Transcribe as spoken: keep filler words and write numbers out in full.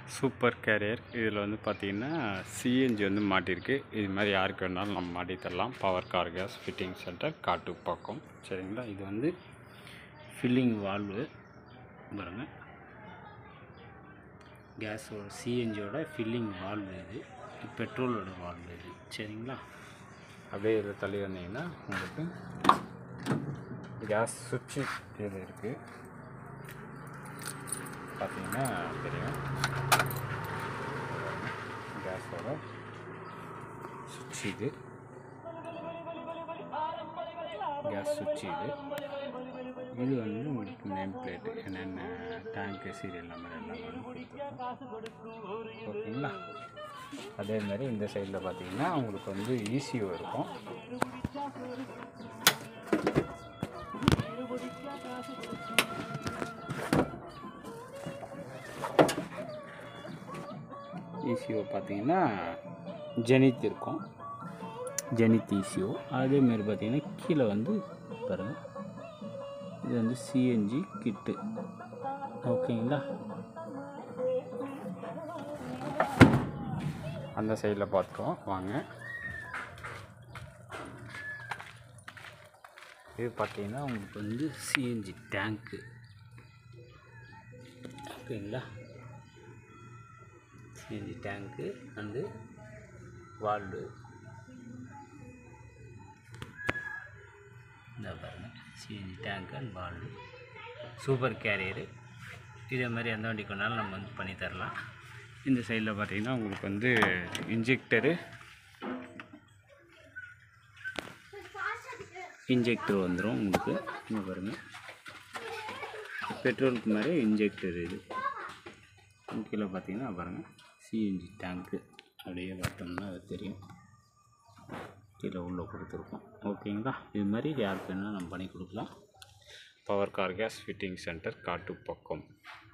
Super carrier. இதில் வந்து பார்த்திங்கன்னா சிஎன்ஜி வந்து மாட்டியிருக்கு. இது மாதிரி யாருக்கு வேணாலும் நம்ம மாட்டி தரலாம். Power car gas fitting centre Kattupakkam. சரிங்களா. இது வந்து ஃபில்லிங் வால்வு பாருங்கள். கேஸோட சிஎன்ஜியோட ஃபில்லிங் வால்வு இது. பெட்ரோலோட வால்வு இது. சரிங்களா. அப்படியே இதில் தள்ளி வந்தீங்கன்னா உங்களுக்கு கேஸ் சுவிட்சு இது இருக்குது. பார்த்தீங்கன்னா தெரியும். கேஸோட சுவிட்ச் இது. கேஸ் சுவிட்ச் இது. இது வந்து உங்களுக்கு நேம் பிளேட்டு என்னென்ன டேங்க்கு சீரியல் நம்பர் எல்லாமே கொடுத்துருக்கோம். ஓகேங்களா. அதே மாதிரி இந்த சைடில் பார்த்தீங்கன்னா உங்களுக்கு வந்து ஈசிஓ இருக்கும். ஈசிஓ பார்த்தீங்கன்னா ஜெனித் இருக்கும். Zenith ECO. அதேமாரி பார்த்தீங்கன்னா கீழே வந்து பாருங்கள், இது வந்து சிஎன்ஜி கிட்டு. ஓகேங்களா. அந்த சைடில் பார்த்துருவோம் வாங்க. இது பார்த்தீங்கன்னா உங்களுக்கு வந்து சிஎன்ஜி டேங்க்கு. ஓகேங்களா. சிஎன்ஜி டேங்க்கு அண்டு வால்வு. இந்த பாருங்கள் CNG tank and valve. Super carrier. இதே மாதிரி எந்த வண்டி கொண்டாலும் நம்ம வந்து பண்ணி தரலாம். இந்த சைடில் பார்த்தீங்கன்னா உங்களுக்கு வந்து இன்ஜெக்டரு இன்ஜெக்டர் வந்துடும் உங்களுக்கு. இங்கே பாருங்கள், பெட்ரோலுக்கு மாதிரி இன்ஜெக்டர் இது. கீழே பார்த்தீங்கன்னா பாருங்கள் சிஎன்ஜி டேங்க்கு. அப்படியே பார்த்தோம்னா அது தெரியும். கீழே உள்ளே கொடுத்துருக்கோம். ஓகேங்களா. இது மாதிரி யாருக்கு வேணால் நம்ம பண்ணி கொடுக்கலாம். Power car gas fitting centre Kattupakkam.